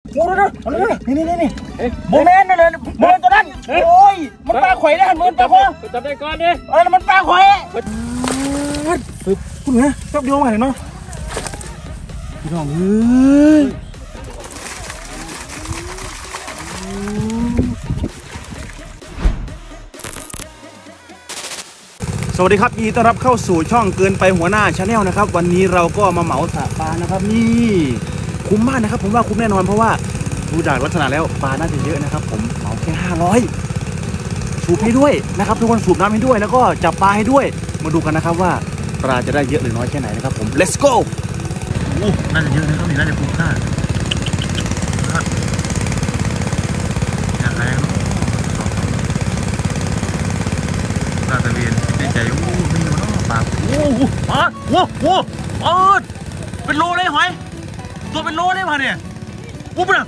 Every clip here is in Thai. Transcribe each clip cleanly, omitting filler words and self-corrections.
โอ้ยนี่โมเมนต์นั่นเลยโมเมนต์ตัวนั้นโอ้ยมันปลาข่อยได้มันปลาข่อยจับได้ก่อนดิมันปลาข่อยคุณเหรอแป๊บเดียวมาเลยเนาะพี่น้องสวัสดีครับยินดีต้อนรับเข้าสู่ช่องเกินไปหัวหน้าชาแนลนะครับวันนี้เราก็มาเหมาสระปลานะครับนี่คุ้มมากนะครับผมว่าคุ้มแน่นอนเพราะว่าดูจากลักษณะแล้วปลาน่าจะเยอะนะครับผมเหมาแค่500สูบให้ด้วยนะครับทุกคนสูบน้ำให้ด้วยแล้วก็จับปลาให้ด้วยมาดูกันนะครับว่าปลาจะได้เยอะหรือน้อยแค่ไหนนะครับผม let's go โอ้น่าจะเยอะนะครับนี่น่าจะคุ้มค่าอย่างไรปลาตะเวียนในใจโอ้ไม่รู้เนาะปลาโอ้เป็นโลเลยหอยตัวเป็นโลได้ป่ะเนี่ยปุ๊บนะ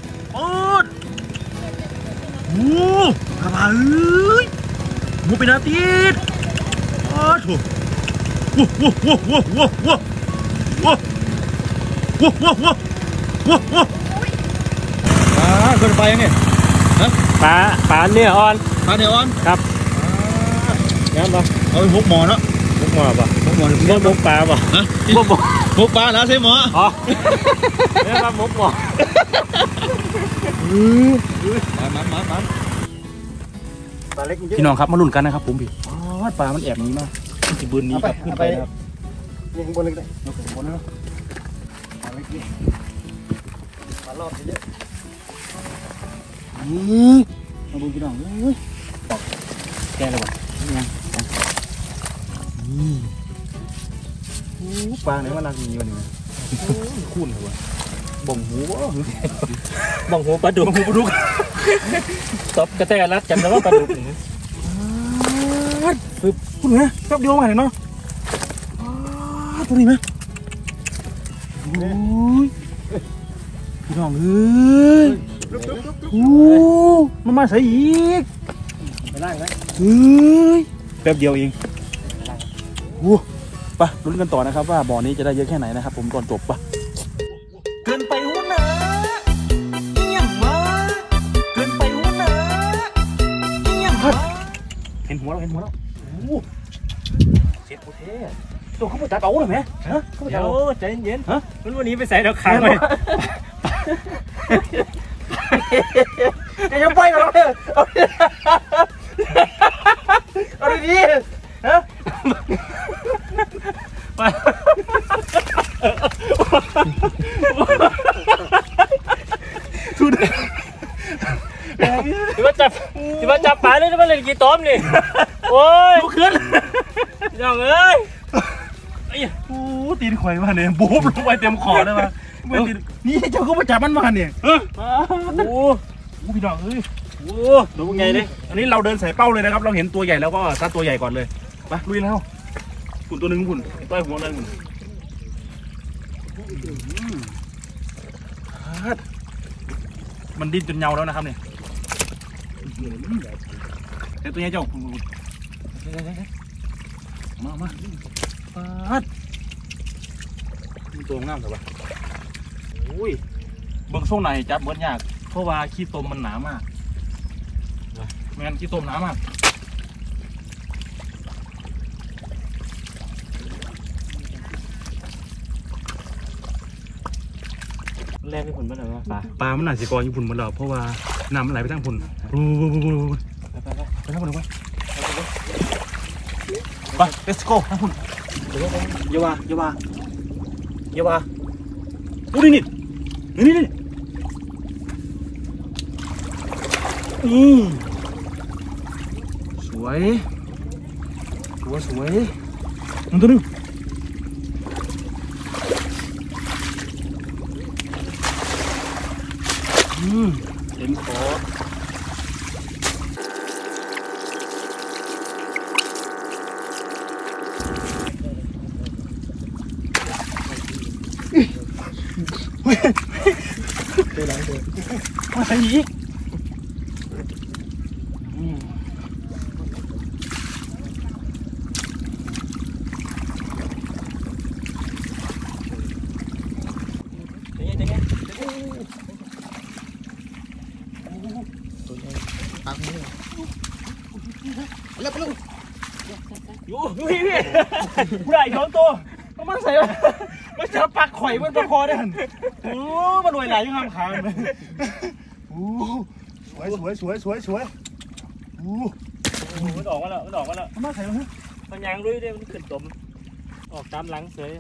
โอ้กระบะเอ้ยมูเป็นอาทิตย์ถูกขึ้นไปยังไงปลาเนี่ยอ่อนครับงั้นปะเอาไปมุกหมอเนาะมุกหมอปะมุกหมอมุกปลาปะมุกปลาแล้วใช่หมออ๋อเนี่ยปลามุกหมอมันพี่น้องครับมาลุ้นกันนะครับผมพี่ปลามันแอบนี้มากที่บืนนี้ครับขึ้นไปนะครับยิงบนเลยเราขึ้นบนแล้วปลาเล็กนี่ปลารอบเยอะมาดูพี่น้องแกเลยวะยังปลาไหนมันรักมีวันนี้คุ้นเหรอวะบ่งหูบ่งหูปลาดุกตบกระแตรัดจำได้ว่าปลาดุกคุณเหรอแป๊บเดียวมาเลยเนาะตัวนี้ไหมพี่น้องมันมาใส่อีกไปล่างไหมแป๊บเดียวเองไปลุ้นกันต่อนะครับว่าบ่อนี้จะได้เยอะแค่ไหนนะครับผมก่อนจบปะเกินไปหัวหน้าเงียบวะเกินไปหัวหน้าเงียบวะเห็นหัวแล้วเสียโคเทตัวเขาไปจับเอาเลยไหมฮะเดี๋ยวใจเย็นฮะวันนี้ไปใส่ดอกค้างเลยยังไปมาแล้วเอาดีฮะที่ว่าจับปลาเลยที่ว่าเล่นกีต้มนี่โอ้ยขึ้นยังเอ้ยตีนข่อยมาเนี่ยบู๊บลงไปเต็มคอเลยมานี่เจ้าก็มาจับมันมาเนี่ยพี่น้องดูไงดิอันนี้เราเดินใส่เป้าเลยนะครับเราเห็นตัวใหญ่แล้วก็ซัดตัวใหญ่ก่อนเลยไปลุยแล้วคุณตัวหนึ่งคุณต้อยหัวเลยคุณมันดิ้นจนเงาแล้วนะครับเนี่ยแต่ตัวใหญ่เจ้ามาตัวงามแต่ว่าอุ้ยเบื้องช่วงไหนจับเบิร์ดยากเพราะว่าขี้ตมมันหนามากแมนขี้ตมหนามากแรกที่ผุนเมื่อไหร่วะปลามันหนาสีกอญี่ปุ่นหมดแล้วเพราะว่าน้ำมันไหลไปทางพุ่นไปทางพุ่นไป let's go ทางพุ่นอย่าว่าโอ้นี่สวยมันตัวนึงเต็มคอมาใส่อีกแล้วอยู่พี่ผู้ใหญ่ท้องตัวมันใส่มันจะปักข่อยมันประคอได้หันโอ้มันรวยหลายยังห้ามขาเลยโอ้สวยโอ้มันออกมาแล้วมาใส่มามันยางลุยได้มันขึ้นตมออกตามหลังเสย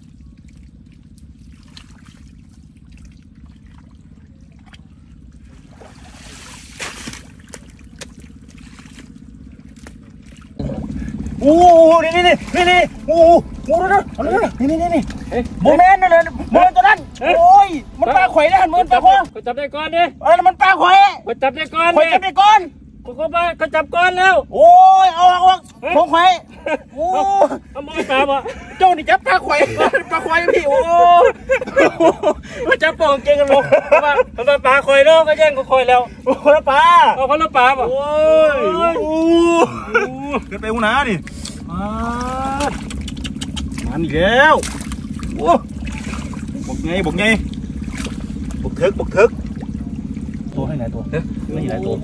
โอ้นี่โอ้นี่โมเมนต์นั่นเลยโมเมนต์ตัวนั้นโอ้ยมันปลาข่อยได้หันมือปลาคอก็จับได้ก่อนดิอะไรมันปลาข่อยก็จับได้ก่อนข่อยจับได้ก่อนก็จับก่อนแล้วโอ้ยเอาของข่อยโอ้เอามือจับอ่ะเจ้านี่จับปลาข่อยพี่โอ้มันจับปองเก่งกันลงมันปลาคอยแล้วก็แย่งก็คอยแล้วคนละปลาเอาคนละปลาป่ะโอ้ยเกินไปหัวหน้าดิมันอีกแล้วโอ้บอกไงบกทึกตัวให้ไหนตัวไม่ไหนตัว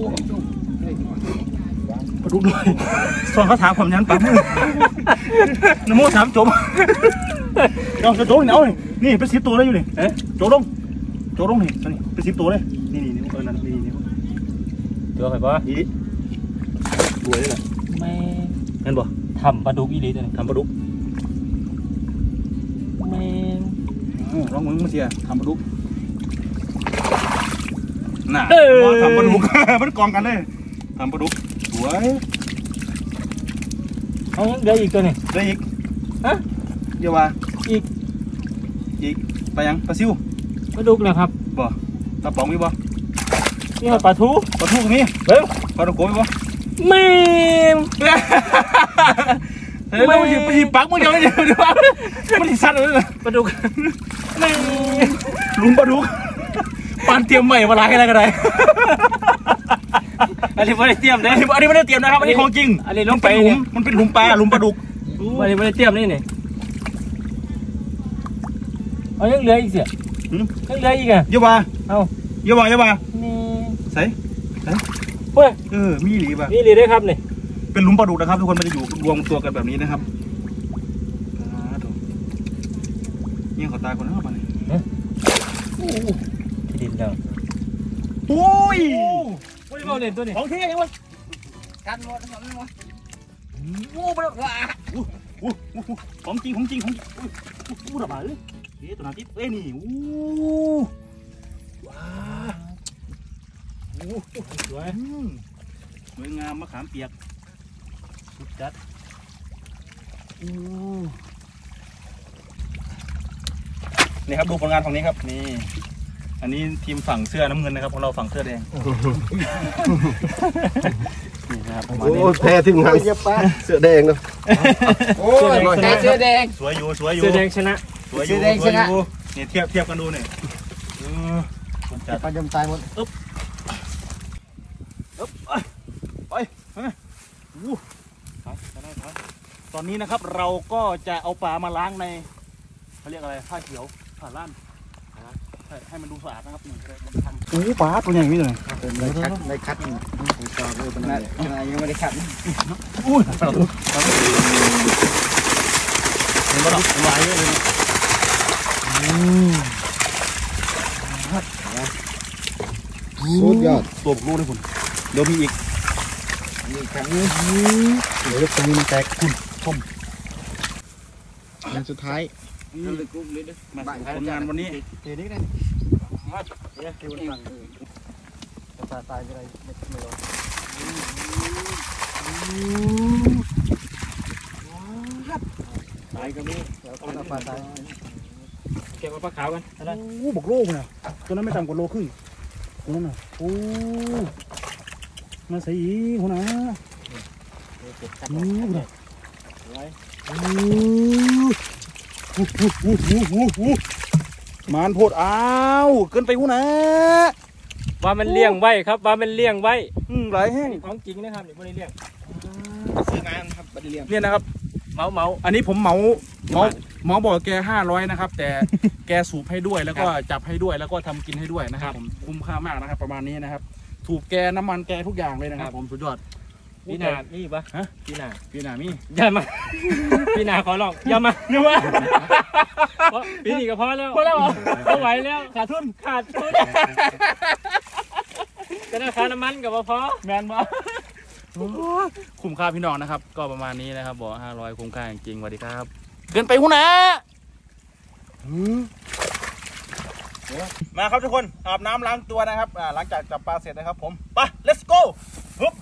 ปลาดุกด้วยส่วนเขาถามความยันปลามือนโมถามจมเราจะโจงเหนียวนี่เป็น10 ตัวได้อยู่นี่โจลงนี่เป็น10 ตัวเลยนี่นั่นนี่เจอใครป่ะนี่รวยเลยแหละไม่เห็นบ่ทำปลาดุกอีหลีตัวนี้ทำปลาดุกไม่ลองมึงมาเสียทำปลาดุกน่ะทำปลาดุกมันกองกันเลยทำปลาดุกสวยเอาเดี๋ยวอีกตัวนี้ได้อีกฮะเดี๋ยวว่าอีกไปยังปลาซิวปลาดุกนะครับบ่ตะป๋องมีบ่นี่ปลาทูปลาทูก็มีเบิ้งปลาตะโกมีบ่ไม่เฮ้ยมันหยิบปักมึงเดี๋ยวว่ามันหยิบสั้นเลยปลาดุกไม่ลุงปลาดุกปานเตรียมใหม่มาล้างอะไรกันได้อันนี้ไม่ได้เตรียมเลยอันนี้ไม่ได้เตรียมนะครับอันนี้ของจริงอันนี้ลงไปเนี่ยมันเป็นหลุมปลาหลุมปลาดุกอันนี้ไม่ได้เตรียมนี่นี่เอายังเหลืออีกเสียยังเหลืออีกอ่ะเยาว่าเอาเยาว่านี่ใส่เฮ้ยมีหลีป่ะนี่เลยได้ครับนี่เป็นหลุมปลาดุกนะครับทุกคนมันจะอยู่รวมตัวกันแบบนี้นะครับนี่ขอตาคนนั้นเข้ามาเลยดินแล้วโอ้ยโอ้ยเอาเล่นตัวนี้ของเท่ยังวะกันหมดโอ้ปลาดุกของจริงระบาดเลยตัวนั้นที่นี่ว้าสวยงามมะขามเปียกสุดจัดนี่ครับดูผลงานฝั่งนี้ครับนี่อันนี้ทีมฝั่งเสื้อน้ำเงินนะครับของเราฝั่งเสื้อแดงนี่นะครับประมาณนี้โอ้แพ้ทีมงานเสื้อแดงเนาะโอ้ยเสื้อแดงสวยอยู่เสื้อแดงชนะสวยอยู่เนี่ยเทียบกันดูเนี่ยจัดปลาจำตายหมดไปตอนนี้นะครับเราก็จะเอาปลามาล้างในเขาเรียกอะไรผ้าเขียวผ้าล้านให้มันดูสะอาดนะครับโอ้ปลาตัวใหญ่นี่เลยได้คัดต่อเลยขนาดยังไม่ได้คัดอุ้ยปลาตัวเห็นปะหรอลายเลยสุดยอดตัวลูกเลยคุณเดี๋ยวมีอีกนี่ครั้งนี้เดี๋ยวตรงนี้มันแตกคุณชมอันสุดท้ายมาผลงานวันนี้เดี๋ยวนี้นะเดี๋ยวฟังตาตายอะไรไม่รู้ตายก็มีแล้วก็ปลาตายเก็บมาปลาขาวกันอะไรโอ้บอกโลกนะตัวนั้นไม่ต่ำกว่าโลครึ่งตัวนั้นน่ะโอ้มาใส่อีหัวหน้ามันโพดอ้าวเกินไปหัวหน้าว่ามันเลี้ยงไว้ครับว่ามันเลี้ยงไว้หลายแห้งของจริงนะครับนี่ไม่ได้เลี้ยงซื้องานครับบัตรเลี้ยงเนี่ยนะครับเมาอันนี้ผมเหมาบอกแก500นะครับแต่แกสูบให้ด้วยแล้วก็จับให้ด้วยแล้วก็ทำกินให้ด้วยนะครับผมคุ้มค่ามากนะครับประมาณนี้นะครับถูกแกน้ำมันแกทุกอย่างเลยนะครับผมสุดยอดพี่นานี่ปะฮะพี่นาพี่นามีอย่ามา พี่นาขอลองอย่ามาอย่ามาพี่นี่ก็พอแล้วไม่ไหวแล้วขาดทุนจะได้ค่าน้ำมันกับพอแมนบ่คุ้มค่าพี่น้องนะครับ ก็ประมาณนี้นะครับบอก500คุ้มค่าจริงๆสวัสดีครับเกินไปหูนะมาครับทุกคนอาบน้ำล้างตัวนะครับหลังจากจับปลาเสร็จนะครับผมไป let's go ปุ๊บ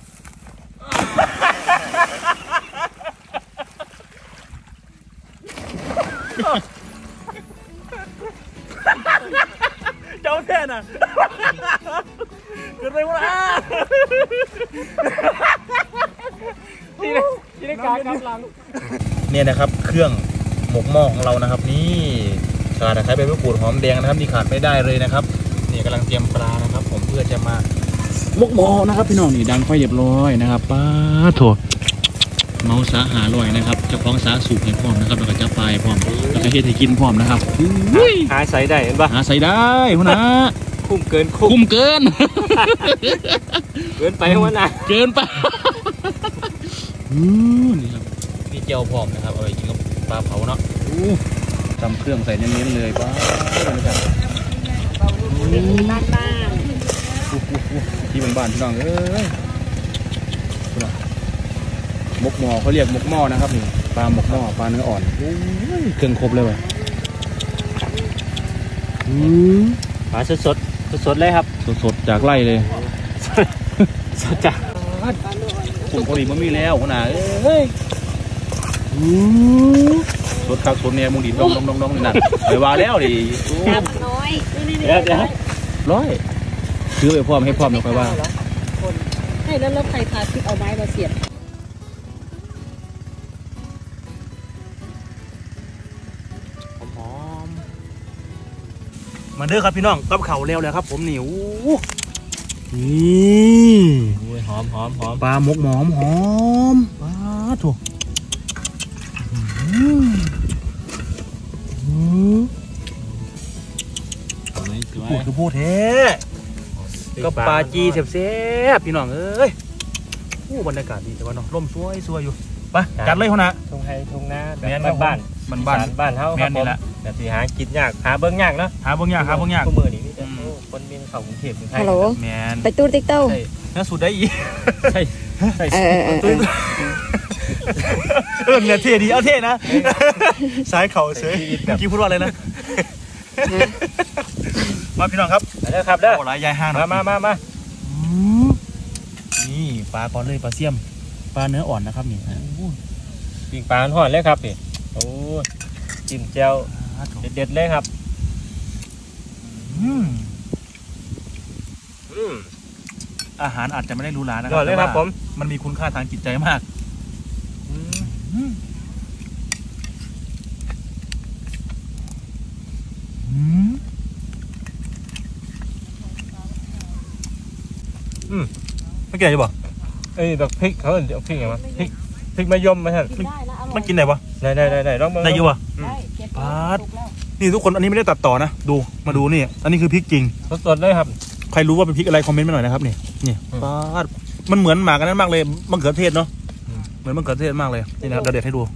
เจ้าแท่น่ะเกินไปหูนะที่ได้การกำลังเนี่ยนะครับเครื่องหมกหม้อของเรานะครับนี่ขาตะไคร้ใบมะกรูดหอมแดงนะครับนี่ขาดไม่ได้เลยนะครับนี่กำลังเตรียมปลานะครับผมเพื่อจะมาหมกหม้อนะครับพี่น้องนี่ดังไฟเรียบร้อยนะครับป้าโถเมาสาหาลอยนะครับเจ้าของสาสูบให้พร้อมนะครับแล้วก็จะปลายพร้อมแล้วก็เฮ็ดให้กินพร้อมนะครับหาใส่ได้เห็นปะหาใส่ได้หัวหน้าคุ้มเกินคุ้มเกินเกินไปหัวหน้าเกินไปนี่ครับนี่เจียวพร้อมนะครับเอาไปกินกับปลาเผาเนาะทำเครื่องใส่เน้นๆเลยป้าที่บ้านๆพี่น้องเอ้ยมกหม้อเขาเรียกมกหม้อนะครับนี่ปลาหมกหม้อปลาเนื้ออ่อนเครื่องครบเลยว่ะปลาสดเลยครับสดๆจากไร่เลยสดจ้ะคุณพอดีมันมีแล้วขนาดเอ้ยสดคักสดเนี่ยมุงดิดองนี่นั่นไปว่าแล้วดิน้อยเดี๋ยวร้อยซื้อไปพร้อมให้พร้อมแล้วค่อยว่าให้แล้วใครพาทิพเอาไม้มาเสียบหอมมาเด้อครับพี่น้องกับเข่าเร็วเลยครับผมนี่นี่หอมปลาหมกหอมปลาถูกพูดคือพูดแท้ก็ปลาจีเสียบพี่น้องเอ้ยบรรยากาศดีแต่ว่าเนาะร่มสวยอยู่ไปจัดเลยคนน่ะทงไฮทงนาบ้านเฮาครับผมแต่สิหากินยากหาเบิ่งยากเนาะหาเบิ่งยากผู้มือนี่มีแต่คนบินเข้ากรุงเทพกรุงไทยฮัลโหลแมนไปตู้ติ๊กเต้าน่าสุดได้อีกใช่ เนี่ยเท่ดีเอาเท่นะสายเข่าเฉยเมื่อกี้พูดว่าอะไรนะมาพี่น้องครับเด้อครับเด้อโอ้หลายยายห้างมานี่ปลาก่อนเลยปลาเสี่ยมปลาเนื้ออ่อนนะครับนี่ปิ้งปลาห่อนเลยครับพี่โอ้จิ้มแจ่วเด็ดเลยครับอาหารอาจจะไม่ได้หรูหรานะครัเลยครับผมมันมีคุณค่าทางจิตใจมากไม่เกี่ยวจะบอกดอกพริกเขาเดี๋ยวพริกไงวะพริกมะยมไหมท่านมันกินได้ปะได้ลองมาได้อยู่ปะปาดนี่ทุกคนอันนี้ไม่ได้ตัดต่อนะดูมาดูนี่อันนี้คือพริกจริงสดเลยครับใครรู้ว่าเป็นพริกอะไรคอมเมนต์มาหน่อยนะครับนี่ปาดมันเหมือนหมากกันนั้นมากเลยมะเขือเทศเนาะเหมือนมะเขือเทศมากเลยนี่นะครับเด็ดให้ดู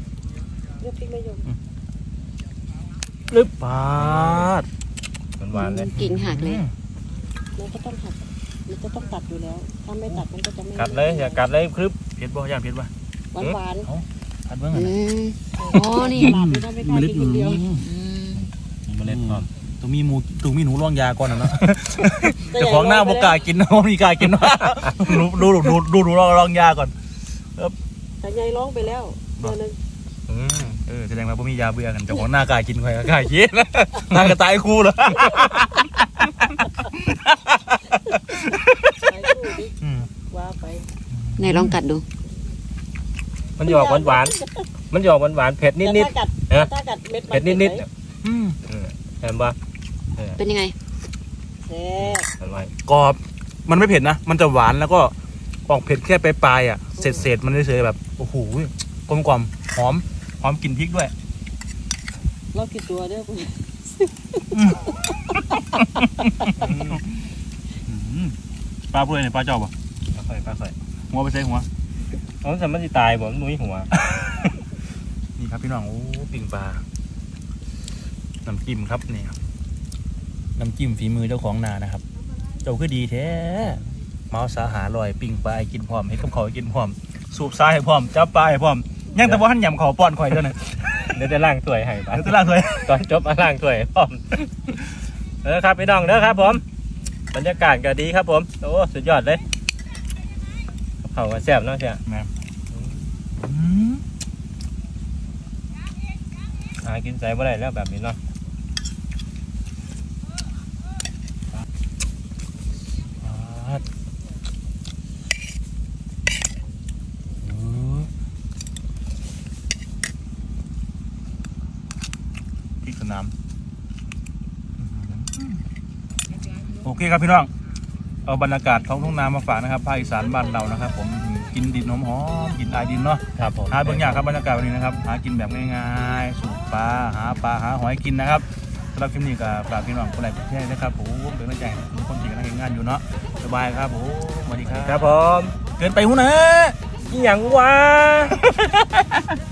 ลึบปาดหวานเลยกิ่งหักเลยมันก็ต้องหักมันก็ต้องตัดอยู่แล้วถ้าไม่ตัดมันก็จะไม่กัดเลยอย่ากัดเลยครึบเผ็ดบ่ย่างเผ็ดบ่หวานผัดเบื้องอะไรอ๋อนี่เมล็ดหนูเมล็ดพร้อมตัวมีหนูร่องยาก่อนนะเนาะแต่ของหน้าบกากินนะมีกากินนะดูร่องยาก่อนแต่ยายร้องไปแล้วตัวนึงแสดงว่ามียาเบื่อกันแต่ของหน้ากากินใครก็กากินหน้ากระต่ายคู่เหรอว่าไปไหนลองกัดดูมันหยอกหวานเผ็ดนิดเผ็ดนิดเห็นปะเป็นยังไงกรอบมันไม่เผ็ดนะมันจะหวานแล้วก็ออกเผ็ดแค่ปลายอ่ะเศษมันเฉยๆแบบโอ้โหกลมหอมกลิ่นพริกด้วยเรากี่ตัวเนี่ยปลาเพื่อนเนี่ยปลาเจ้าป่ะปลาข่อยหัวไปใส่หัวอ๋อสมันจะตายบ่นุ้ยหัวนี่ครับพี่น้องโอ้ปิ่งปลาน้ำจิ้มครับนี่ครับน้ำจิ้มฝีมือเจ้าของนานะครับเจ้าคือดีแท้เมาสาหาลอยปิ่งปลาให้กินพร้อมให้กับเขาให้กินพร้อมสูบซ้ายให้พร้อมจับปลาให้พร้อมยังแต่ว่าท่านยำเขาป้อนข่อยเท่านั้นเดี๋ยวจะล่างถ้วยให้ปะเดี๋ยวจะล่างเลยก่อนจบมาล่างถ้วยให้พร้อมครับพี่น้องเด้อครับผมบรรยากาศก็ดีครับผมโอ้สุดยอดเลยเขาก็แซ่บเนาะเชียหากินใส่บ่ได้แล้วแบบนี้เนาะพริกสนามโอเคครับพี่น้องเอาบรรยากาศท้องทุ่งนามาฝากนะครับภาคอีสานบ้านเรานะครับผมกินดินหอมๆกินอายดินเนาะครับผมหาบางอย่างครับบรรยากาศวันนี้นะครับหากินแบบง่ายๆสูบปลาหาปลาหาหอยกินนะครับสำหรับคลิปนี้ก็ฝากพี่น้องคนไหนประเทศนะครับผมเป็นกำลังใจทุกคนที่กำลังทำงานอยู่เนาะสบายครับผมสวัสดีครับครับผมเกินไปหูนะอหย่างวะ